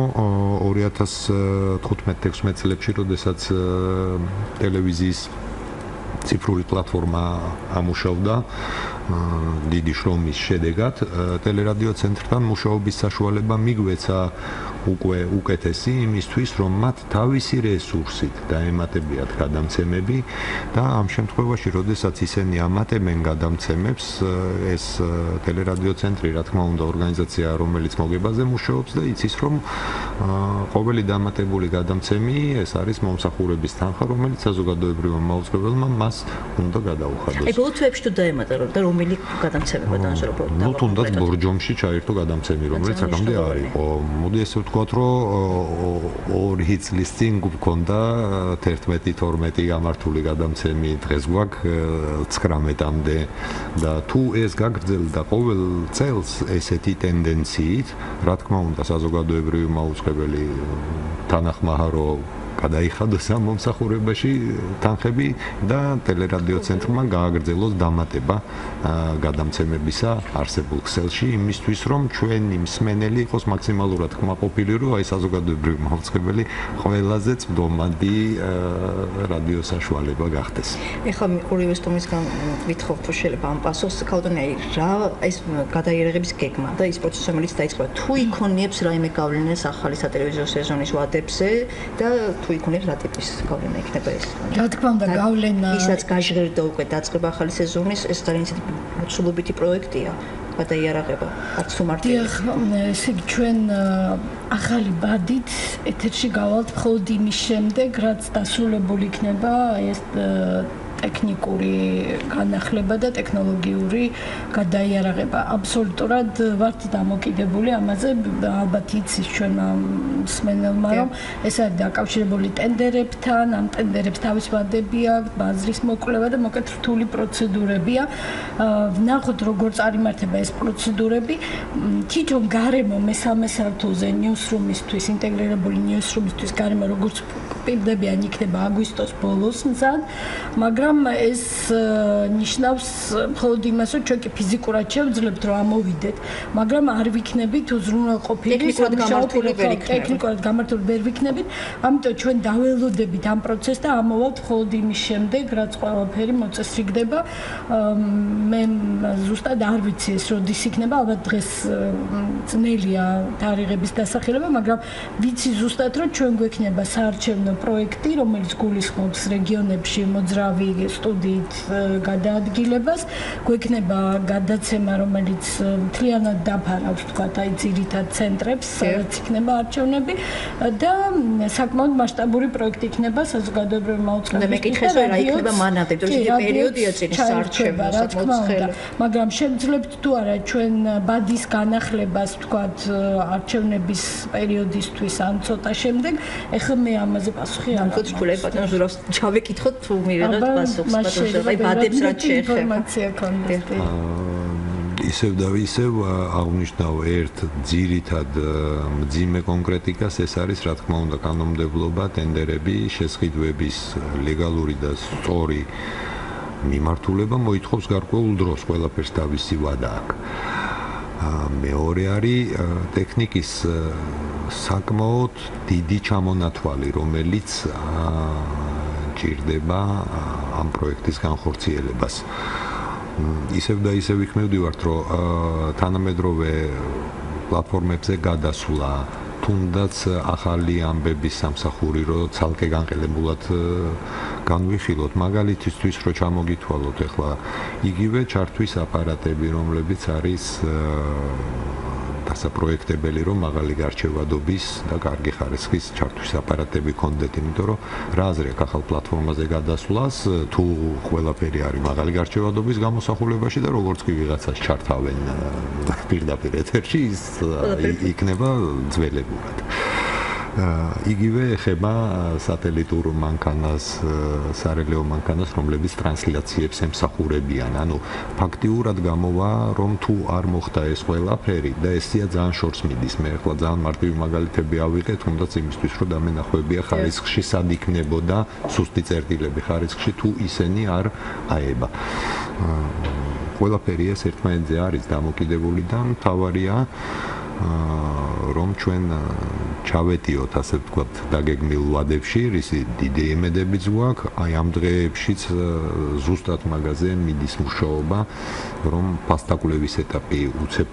2015-16 წლებში, როდესაც ტელევიზიის ციფრული პლატფორმა ამუშავდა დიდი შრომის შედეგად, ტელერადიო ცენტრთან მუშაობის საშუალება მიგვეცა უკვე უკეთესი იმისთვის, რომ მათ თავისი რესურსით დაემატებიათ გადამცემები და ამ შემთხვევაში, როდესაც ისინი ამატებენ გადამცემებს, ეს ტელერადიო ცენტრი, რა თქმა უნდა, ორგანიზაცია, რომელიც მოგებაზე მუშაობს და იცის, რომ ყოველი დამატებული გადამცემი ეს არის მომსახურების თანხა, რომელიც საზოგადოებრივმა მაუწყებელმა მას უნდა გადაუხადოს.
აი, ბოლო თვეებში თუ დაემატა და რომელი გადამცემება დაანჟურებოდა?
ნუ თუნდაც ბორჯომში ჩაირთო გადამცემი, რომელიც აქამდე არ იყო. მოდი ესე ვთქვათ, რომ 2 წლის წინ გვქონდა 11-12 გამართული გადამცემი, დღეს გვაქვს 19-მდე და თუ ეს გაგრძელდა ყოველ წელს ესეთი ტენდენციით, რა თქმა უნდა, საზოგადოებრივი მაუწყებელი თანახმაჰარო გადაიხადოს ამ მომსახურებაში თანხები და ტელერადიო ცენტრმა გააგრძელოს დამატება გადამცემებისა არსებულ ქსელში იმისთვის რომ ჩვენი მსმენელი იყოს მაქსიმალურად კმაყოფილი რომ აი საზოგადოებრივი მაუწყებელი ყველაზე წვდომადი რადიო საშუალება გახდეს.
ეხლა ორივე სტუმრისგან ვითხოვთ რომ შეიძლება ამ პასუხს ქალბატონი რა ეს გადაიერაღების გეგმა და ის პროცესი რომელიც დაიწყება თუ იქონიებს რაიმე გავლენას ახალი სატელევიზიო სეზონის ვადებზე და თუ იქონიებს რა ტიპის გავლენა იქნება ეს?
რა თქმა უნდა გავლენა
ისაც გაჟღერდა უკვე დაწყება ახალი სეზონის ეს ძალიან ისეთი მოცულობითი პროექტია გადაიარაღება არც თუ მარტივი.
ესე იგი ჩვენ ახალი ბადით ეთერში გავალთ მხოლოდ იმის შემდეგ რაც დასრულებული იქნება ეს ტექნიკური განახლება და ტექნოლოგიური გადაიარაღება. აბსოლუტურად ვართ დამოკიდებული ამაზე, ალბათ იცის ჩვენ მსმენელმა, რომ ეს არის დაკავშირებული ტენდერებთან, ამ ტენდერებს თავის ვადები აქვს, ბაზრის მოკვლევა და მოკეთ რთული პროცედურებია. ვნახოთ როგორ წარიმართება ეს პროცედურები. თვითონ გარემო მესამე სართულზე ნიუსრუმისთვის, ინტეგრირებული ნიუსრუმისთვის გარემო როგორც პირდებიან იქნება აგვისტოს ბოლოს მზად, მაგრამ ეს ნიშნავს მხოლოდ იმას, რომ ჩვენ კი ფიზიკურად შევძლებთ რომ ამოვიდეთ, მაგრამ არ ვიქნებით უზრუნველყოფილი ტექნიკურად გამართული ვერ ვიქნებით, ამიტომ ჩვენ დაველოდებით ამ პროცესს და ამოვალთ მხოლოდ იმის შემდეგ, რაც ყველაფერი მოწესრიგდება. მე ზუსტად არ ვიცი ეს როდის იქნება, ალბათ დღეს ძნელია თარიღების დასახელება, მაგრამ ვიცი ზუსტად რომ ჩვენ გვექნება საარჩევნო პროექტი, რომელიც გულისხმობს რეგიონებში მოძრავი სტუდიით გადაადგილებას, გვექნება გადაცემა, რომელიც მთლიანად დაფარავს, თქვათ, აი ძირითად ცენტრებს, სადაც იქნება არჩევნები და საკმაოდ მასშტაბური პროექტი იქნება საზოგადოებრივი მაუწყებლობის.
და მეკითხეს რა იქნება მანამდე, თუ ის პერიოდია წინის არჩევნებს, მოცხელი.
მაგრამ შევძლებთ თუ არა ჩვენ ბადის განახლებას, თქვათ, არჩევნების პერიოდისთვის ან ცოტა შემდეგ, ეხლა მე ამაზე პასუხი არ
მაქვს. თუ ბატონო ზურავს ჩავეკითხოთ თუ მივიღებთ პასუხს ბატონო, აი ბადებს რა შეეხება.
ინფორმაცია კონდეთ.
ისევ და ისევ აღნიშნავ ერთ ძირითად მძიმე კონკრეტიკას, ეს არის რა თქმა უნდა კანონმდებლობა, ტენდერები, შესყიდვების ლეგალური და სწორი მიმართულება მოითხოვს გარკვეულ დროს, ყველაფერს თავისი ვადა აქვს. მეორე არის ტექნიკის საკმაოდ დიდი ჩამონათვალი, რომელიც ჭირდება ამ პროექტის განხორციელებას. ისევ და ისევ ვიხმევდივართ, რომ თანამედროვე პლატფორმებზე გადასვლა, თუნდაც ახალი ამბების სამსახური, რომ ცალკე განყელებულად განვიხილოთ, მაგალითისთვის რომ ჩამოგითვალოთ ახლა იგივე ჩართვის აპარატები, რომლებიც არის დასაპროექტებელი, რომ მაღალი გარჩევადობის და კარგი ხარისხის ჩართვის აპარატები კონდეთ, იმიტომ რომ რა აზრი აქვს ახალ პლატფორმაზე გადასვლას, თუ ყველაფერი არის მაღალი გარჩევადობის გამოსახულებაში და როგორც კი ვიღაცას ჩართავენ პირდაპირ ეთერში, ის იქნება ძველებურად. იგივე ეხება სატელიტურ მანქანას, სარელეო მანქანას, რომლებიც ტრანსლაციებს ემსახურებიან. ანუ ფაქტიურად გამოვა, რომ თუ არ მოხდა ეს ყველაფერი და ესია ძალიან შორს მიდის. მე ახლა ძალიან მარტივი მაგალითები ავიღე, თუნდაც იმისთვის, რომ დამენახვებია ხარისხში სად იქნებოდა სუსტი წერტილები ხარისხში, თუ ისინი არ აება. ყველაფერი ეს ერთმანეთზე არის დამოკიდებული და მთავარია რომ ჩვენ ჩავეტიოთ, ასე ვთქვათ, დაგეგმილ ვადებში, რისი დიდი იმედებიც გვაქვს, აი ამ დღეებშიც ზუსტად მაგაზე მიდის მუშაობა, რომ ფასტაკვლევის ეტაპი უცებ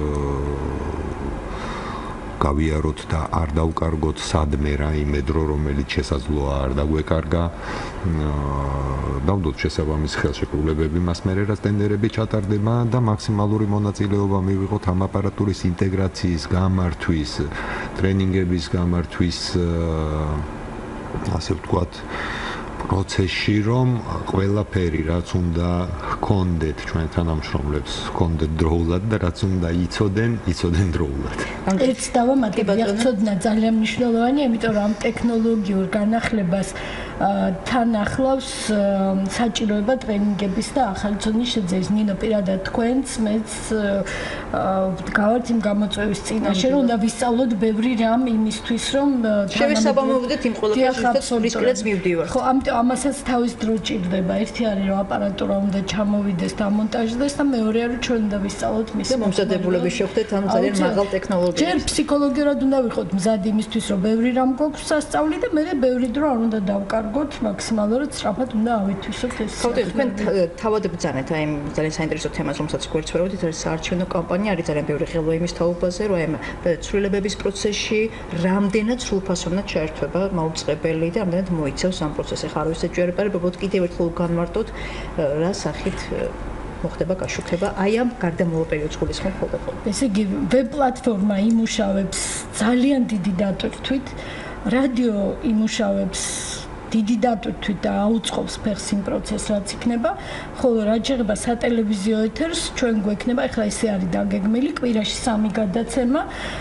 გავიაროთ და არ დავკარგოთ სადმე რაიმე დრო, რომელიც შესაძლოა არ დაგვეკარგა. დავდოთ შესაბამისი ხელშეკრულებები მას მერე რაც ტენდერები ჩატარდება და მაქსიმალური მონაწილეობა მივიღოთ ამ აპარატურის ინტეგრაციის, გამართვის, ტრენინგების გამართვის, ასე ვთქვათ, პროცესში რომ ყველაფერი რაც უნდა ჰქონდეთ ჩვენ თანამშრომლებს ჰქონდეთ დროულად და რაც უნდა იცოდენ დროულად.
ერთს დავამატებ, ცოდნა ძალიან მნიშვნელოვანია, იმიტომ რომ ამ ტექნოლოგიურ განახლებას თან ახლავს საჭიროება ტრენინგების და ახალი ცოდნის შეძენის. ნინო, პირადად თქვენც მეც გავართ იმ გამოწვევის წინაშე, რომ უნდა ვისწავლოთ ბევრი რამ იმისთვის, რომ
შევესაბამებოდეთ იმ ყველაფერს, რასაც სულისკრეც მივდივართ.
ხო, ამიტომ ამასაც თავის დრო ჭირდება. ერთი არის რომ აპარატურა უნდა ჩამოვიდეს, დამონტაჟდეს და მეორე არის ჩვენ უნდა ვისწავლოთ მის
მომზადებულები შევხვდეთ ამ ძალიან მაღალ ტექნოლოგიებს.
ჯერ ფსიქოლოგიურად უნდა ვიყოთ მზად იმისთვის, რომ ბევრი რამ გვაქვს სასწავლი და მე ბევრი დრო არ უნდა დავკარგოთ, მაქსიმალურად სწრაფად უნდა ავითვისოთ ეს.
ხო, თქვენ თავად ბრძანეთ აი ძალიან საინტერესო თემას, რომელსაც გვერდსვერავთ, ეს არის საარჩევნო კამპანია, არის ძალიან ბევრი ხელვა იმის თაობაზე, რომ აი ცვლილებების პროცესში რამდენად სრულფასოვნად შეერთვება მაუწყებელი და რამდენად მოიცავს ამ პროცესს. ახლა არ ვიცი ჯერებარ, უბრალოდ კიდევ ერთხელ განმარტოთ, რა სახით მოხდება გაშუქება აი ამ გარდამავალ პერიოდს გულისხმობ ხოლმე.
ესე იგი, ვებ პლატფორმა იმუშავებს ძალიან დიდი დატვირთვით, რადიო იმუშავებს დიდი დატვირთვით და აუწყობს ფეხს იმ პროცესს, რაც იქნება, ხოლო რაც შეეხება სატელევიზიო ეთერს, ჩვენ გვექნება, ახლა ესე არის დაგეგმილი, კვირაში 3 გადაცემა,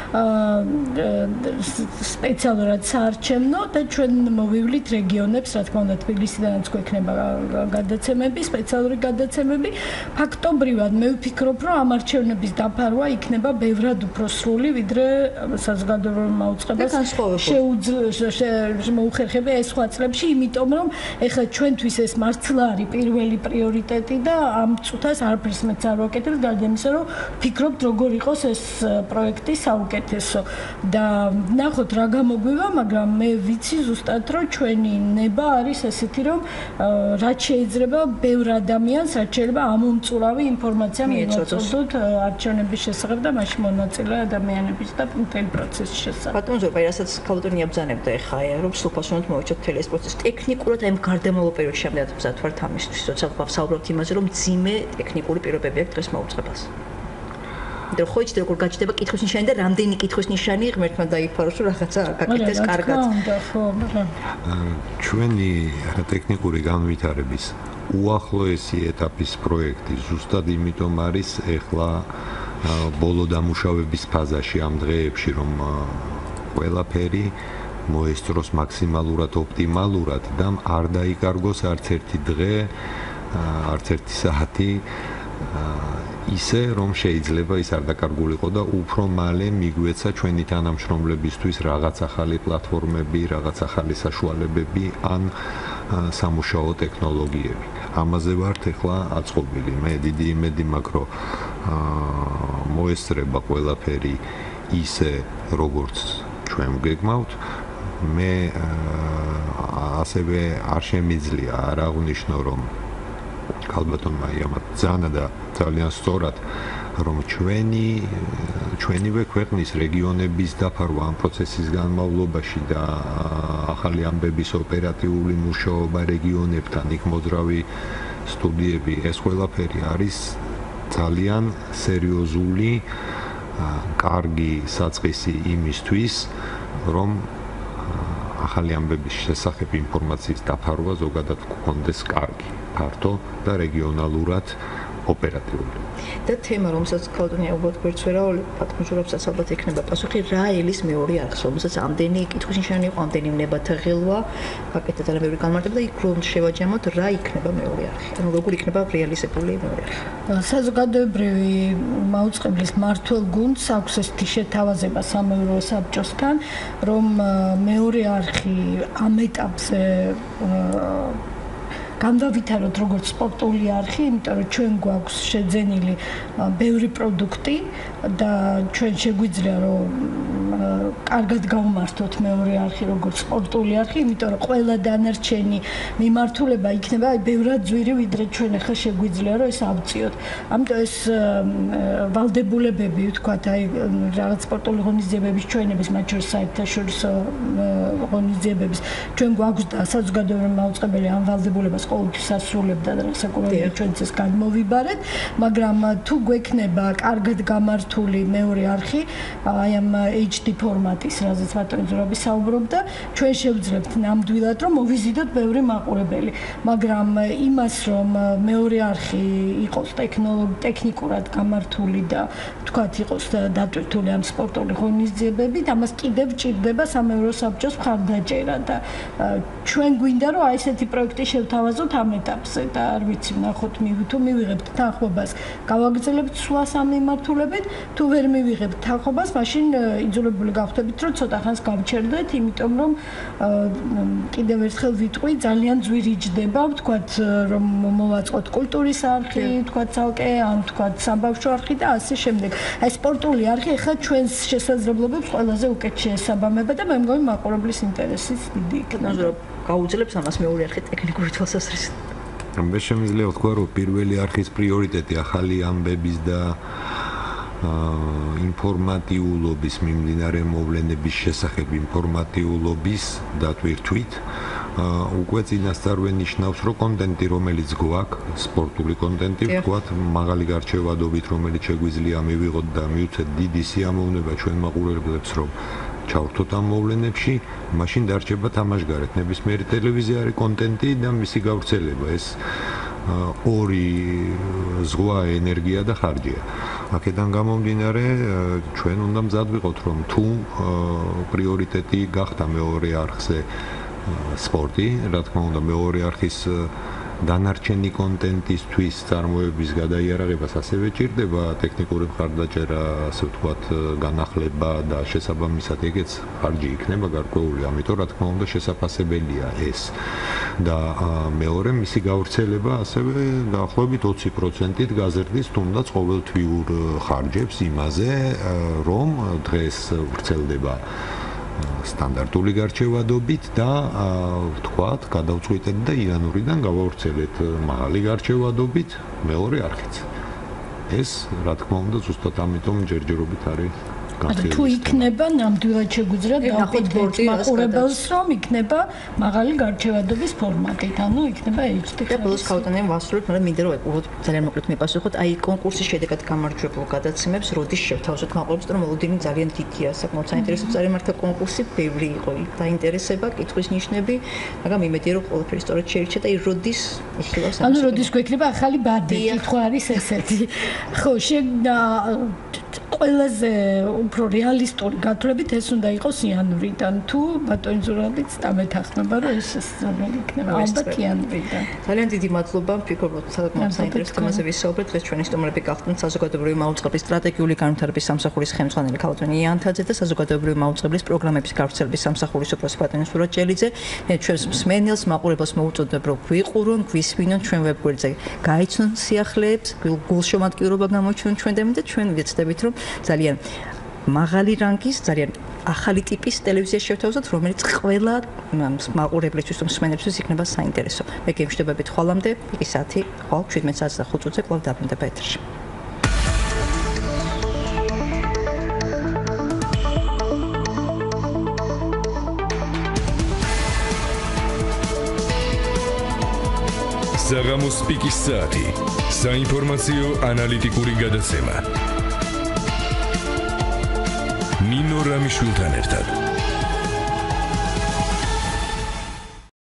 სპეციალურად საარჩევნო და ჩვენ მოვივლით რეგიონებს, რა თქმა უნდა, თბილისიდანაც გვექნება გადაცემები, სპეციალური გადაცემები. ფაქტობრივად მე ვფიქრობ, რომ ამ არჩევნების დაფარვა იქნება ბევრად უფრო სრული, ვიდრე საზოგადოებრივ მაუწყებას მოუხერხებია ეს სხვა წლებში. იმიტომ რომ ეხლა ჩვენთვის ეს მართლა არის პირველი პრიორიტეტი და ამ წუთას არაფერს მეც არ ვაკეთებ გარდა იმისა რომ ვფიქრობთ როგორ იყოს ეს პროექტი საუკეთესო და ნახოთ რა გამოგვივა, მაგრამ მე ვიცი ზუსტად რომ ჩვენი ნება არის ესეთი რომ რაც შეიძლება ბევრ ადამიანს რაც შეიძლება ამომწურავი ინფორმაცია მივაწოდოთ არჩევნების შესახებ და მაშინ მონაწილე ადამიანების და მთელი პროცესის შესახებ.
ბატონო ზურბა, რასაც ქალბატონი აბრძანებდა ეხლა რომ სრულფასოვნად მოიცავთ მთელი ეს პროცესი. ტექნიკურად აი გარდამავალ პერიოდში ამდენად მზად ვართ ამისთვის, როცა ვსაუბრობთ იმაზე, რომ ძიმე ტექნიკური პირობები აქვს დღეს მოუწყებას. და ხო იცით როგორ გაჩნდება კითხვის ნიშანი და რამდენი კითხვის ნიშანი ღმერთმა დაიფაროს, რომ რაღაცა გაკეთდეს კარგად.
ჩვენი ტექნიკური განვითარების უახლოესი ეტაპის პროექტი ზუსტად იმიტომ არის ეხლა ბოლო დამუშავების ფაზაში ამ დღეებში, რომ ყველაფერი მოესწროს მაქსიმალურად ოპტიმალურად და არ დაიკარგოს არც ერთი დღე, არც ერთი საათი ისე რომ შეიძლება ის არ დაკარგულიყო და უფრო მალე მიგვეცა ჩვენი თანამშრომლებისთვის რაღაც ახალი პლატფორმები, რაღაც ახალი საშუალებები ან სამუშაო ტექნოლოგიები. ამაზე ვართ ახლა აწყობილი. მე დიდი იმედი მაქვს, რომ მოესწრება ყველაფერი ისე როგორც ჩვენ გეგმავთ. მე ასევე არ შემიძლია არ აღვნიშნო, რომ ქალბატონმა იამათ ძანა და ძალიან სწორად, რომ ჩვენივე ქვეყნის რეგიონების დაფარვა ამ პროცესის განმავლობაში და ახალი ამბების ოპერატიული მუშაობა რეგიონებთან, იქ მოძრავი სტუდიები, ეს ყველაფერი არის ძალიან სერიოზული, კარგი საწყისი იმისთვის, რომ ახალი ამბების შესახებ ინფორმაციის დაფარვა ზოგადად გქონდეს კარგი, ფართო და რეგიონალურად ოპერატიული.
და თემა, რომელსაც ქალბატონი ალბათ გვერდსვერავ, ბატონ ჟურაბსაც ალბათ ექნება პასუხი, რა ელის მეორე არხს, რომელსაც ამდენი კითხვის ნიშანი იყო, ამდენი ნებათა ღილვა, აკეთეთ ძალიან ბევრი განმარტება და იქ რომ შევაჯამოთ, რა იქნება მეორე არხი. ანუ როგორ იქნება რეალიზებული მეორე არხი.
საზოგადოებრივი მაუწყებლის მმართველ გუნდს აქვს ესეთი შეთავაზება სამეურვეო საბჭოსთან, რომ მეორე არხი ამ ეტაპზე განვავითაროთ როგორც სპორტული არხი, იმიტომ რომ ჩვენ გვაქვს შეძენილი ბევრი პროდუქტი და ჩვენ შეგვიძლია რომ კარგად გავმართოთ მეორე არხი როგორც სპორტული არხი, იმიტომ რომ ყველა დანარჩენი მიმართულება იქნება აი ბევრად ძვირი, ვიდრე ჩვენ ახლა შეგვიძლია რომ ეს ავწიოთ. ამიტომ ეს ვალდებულებები, ვთქვათ, აი რაღაც სპორტული ღონისძიებების ჩვენების, მათ შორის საერთაშორისო ღონისძიებების ჩვენ გვაქვს და საზოგადოებრივი მაუწყებელი ამ ვალდებულებას ყოველთვის ასრულებდა და საკურველია ჩვენც ეს განმოვიბარეთ, მაგრამ თუ გვექნება კარგად გამართული მეორე არხი, აი ამ HD ფორმატის, რაზეც ბატონი ზურაბი საუბრობდა, ჩვენ შევძლებთ ნამდვილად რომ მოვიზიდოთ ბევრი მაყურებელი, მაგრამ იმას რომ მეორე არხი იყოს ტექნიკურად გამართული და თქვათ იყოს დატვირთული ამ სპორტული ღონისძიებებით, ამას კიდევ ჭირდება სამეურვეო საბჭოს მხარდაჭერა და ჩვენ გვინდა რომ აი ესეთი პროექტი შევთავაზოთ ამ ეტაპზე და არ ვიცი, ნახოთ თუ მივიღებთ თანხმობას, გავაგრძელებთ სვლას ამ მიმართულებით, თუ ვერ მივიღებთ თანხმობას, მაშინ იძულებული გავხდებით რომ ცოტა ხანს გავჩერდეთ, იმიტომ რომ კიდევ ერთხელ ვიტყვი, ძალიან ძვირი ჯდება, ვთქვათ რომ მოვაწყოთ კულტურის არხი, ვთქვათ ცალკე, ან ვთქვათ საბავშვო არხი და ასე შემდეგ. აი სპორტული არხი ახლა ჩვენს შესაძლებლობებს ყველაზე უკეთ შეესაბამება და მე მგონი მაყურებლის ინტერესიც დიდი იქნება.
გაუძლებს ამას მეორე არხი ტექნიკური თვალსაზრისით.
მე შემიძლია ვთქვა, რომ პირველი არხის პრიორიტეტი ახალი ამბების და ინფორმატიულობის მიმდინარე მოვლენების შესახებ ინფორმატიულობის დატვირთვით უკვე წინასწარვე ნიშნავს, რომ კონტენტი, რომელიც გვაქვს, სპორტული კონტენტი, ვთქვათ, მაღალი გარჩევადობით, რომელიც შეგვიძლია მივიღოთ და მივცეთ დიდი სიამოვნება ჩვენ მაყურებლებს, რომ ჩავრთოთ ამ მოვლენებში, მაშინ დარჩება თამაშგარეთ. ნებისმიერი ტელევიზია არის კონტენტი და მისი გავრცელება. ეს ორი ზღვა ენერგია და ხარჯია. აქედან გამომდინარე, ჩვენ უნდა მზად ვიყოთ, რომ თუ პრიორიტეტი გახდა მეორე არხზე სპორტი, რა თქმა უნდა, მეორე არხის დანარჩენი კონტენტისთვის წარმოების გადაიარაღებას ასევე ჭირდება ტექნიკური მხარდაჭერა, ასე ვთქვათ, განახლება და შესაბამისად ეგეც ხარჯი იქნება გარკვეული, ამიტომ რა თქმა უნდა შესაძლებელია ეს. და მეორე მისი გავრცელება ასევე დაახლოებით 20%-ით გაზრდის თუნდაც ყოველთვიურ ხარჯებს იმაზე, რომ დღეს ვრცელდება სტანდარტული გარჩევადობით და ვთქვათ, გადავწყვიტეთ და იანვრიდან გავავრცელეთ მაღალი გარჩევადობით მეორე არხიც. ეს რა თქმა უნდა ზუსტად ამიტომ ჯერჯერობით არის განხილვის.
თუ იქნება ნამდვილად შეგვიძლია დავყიდოთ მაყურებელს, რომ იქნება მაღალი გარჩევადობის ფორმატით, ანუ იქნება HD.
და ბოლოს ქაუტანიან ვასრულებთ, მაგრამ მინდა რომ უბრალოდ ძალიან მოკლედ მიპასუხოთ, აი კონკურსის შედეგად გამარჯვებულ გადაცემებს როდის შევთავაზოთ მაყურებელს, რომ მოლოდინი ძალიან დიდია, საკმაოდ საინტერესო წარიმართა კონკურსი, ბევრი იყო დაინტერესება, კითხვის ნიშნები, მაგრამ იმედია რომ ყველაფერი სწორად შეირჩა და როდის იხილა სამს.
ანუ როდის გვექნება ახალი ბადი, კითხვა არის ესეთი. ხო, ყველაზე უფრო რეალისტური გათვლებით ეს უნდა იყოს იანვრიდან. თუ ბატონი ზურაბიც დამეთანხმება, რომ ეს ძალიან იქნება ალბათ იანვრიდან.
ძალიან დიდი მადლობა, ვფიქრობ, რომ საკმაოდ საინტერესო თემაზე ვისაუბრეთ. დღეს ჩვენი სტუმრები გახდნენ საზოგადოებრივი მაუწყებლის სტრატეგიული განვითარების სამსახურის ხელმძღვანელი ქალბატონი იანთაძე და საზოგადოებრივი მაუწყებლის პროგრამების გავრცელების სამსახურის უფროსი ბატონი სურაჯელიძე. მე ჩვენს მსმენელს, მაყურებელს მოვუწოდებ, რომ გვიყურონ, გვისმინონ ჩვენ ვებგვერდზე, გაიცნონ სიახლეებს, გულშემატკივრობა გამოჩვენონ ჩვენდემ და ჩვენ ვეცდებით, რომ ძალიან მაღალი რანგის, ძალიან ახალი ტიპის ტელევიზია შევთავაზოთ, რომელიც ყველა მაყურებლისთვის თუ მსმენელისთვის იქნება საინტერესო. მე გემშვიდობებით ხვალამდე, პიკის საათი, ხვალ 17:05-ზე კვლავ დაბრუნდება ეთერში.
საღამოს პიკის საათი, საინფორმაციო ანალიტიკური გადაცემა. ნინო რამიშვილთან ერთად.